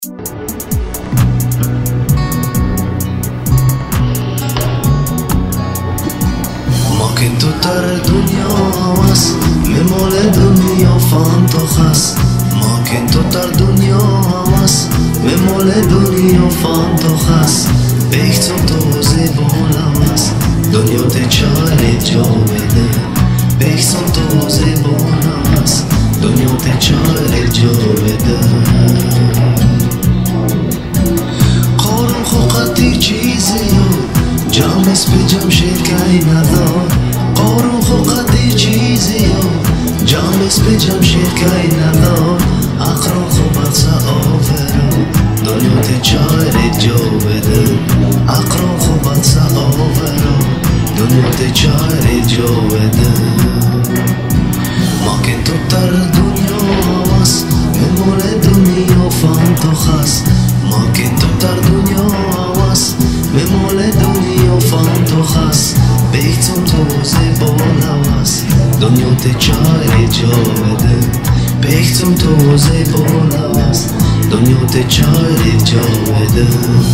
ما که تو تر دنیا هست ممال دنیا فانتو خست ما که تو تر دنیا هست ممال دنیا فانتو خست بیختم تو زیبان هست دنیا ته چاره جا بده بیختم تو زیبان هست دنیا ته چاره جا بده قارم خو قدی چیزی جام اس به جمشید کاری ندار قارم خو قدی چیزی جام اس به جمشید کاری ندار اقرام خو بخصا آفرا دنیا ته چاره جا بده اقرام خو بخصا آفرا دنیا ته چاره جا بده ما که تو تر دنیا هست ممال دنیا فانتو خست ما که تو تر دنیا هست ممال دنیا فانتو خست بیختم تو زیبان هست دنیا ته چاره جا بده بیختم تو زیبان هست دنیا ته چاره جا بده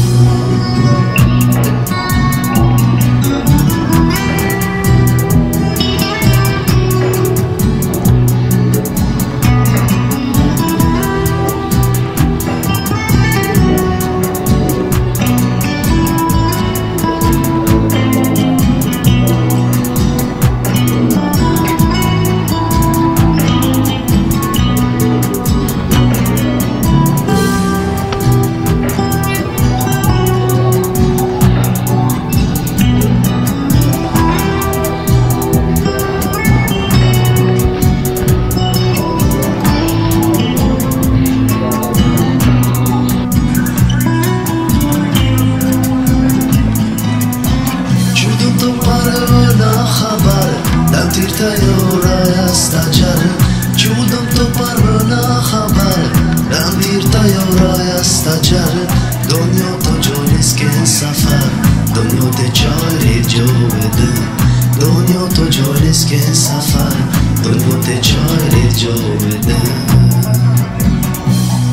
چودم تو پر نا خبر رم دیر تیارای استجر دنیا تو جونیست که سفر دنیا ته چاره جو بده دنیا تو جونیست که سفر دنیا ته چاره جو بده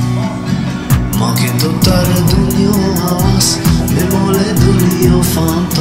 ما که تو تر دنیا هست ممال دنیا فانتو